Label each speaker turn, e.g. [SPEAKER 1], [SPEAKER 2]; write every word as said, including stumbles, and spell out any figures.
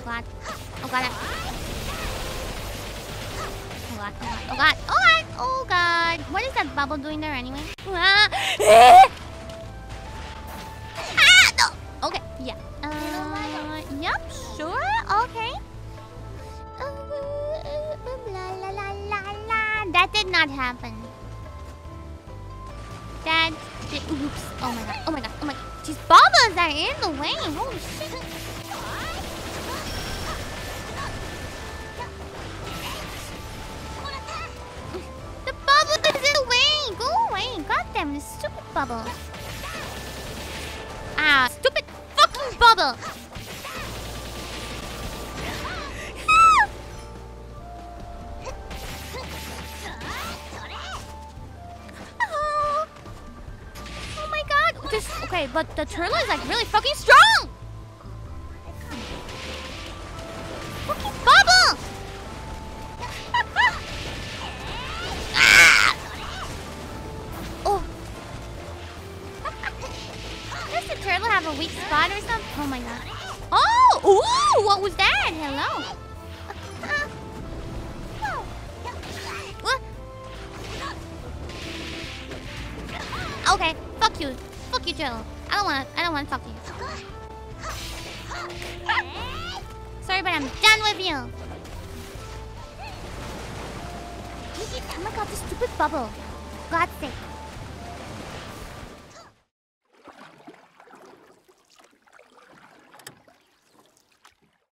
[SPEAKER 1] god. Oh god. Oh god. Oh god. Oh god. Oh god. What is that bubble doing there anyway? Ah, ah no. Okay. Yeah. Uh, yep. Sure. Okay. Uh, la, la, la, la, la. That did not happen. That did. Oops. Oh my god. Oh my god. Oh my god. These bubbles are in the way. Holy shit. The bubble is in the way. Go away. God damn this stupid bubble. Ah, stupid fucking bubble. Oh my god. This, okay, but the turtle is like really fucking strong. Fucking bubble. Ah! Oh. Does the turtle have a weak spot or something? Oh my god. Oh! Ooh! What was that? Hello. What? Okay. Fuck you. Fuck you, turtle. I don't wanna. I don't wanna talk to you. Sorry, but I'm done with you. Oh my god, this stupid bubble. God's sake.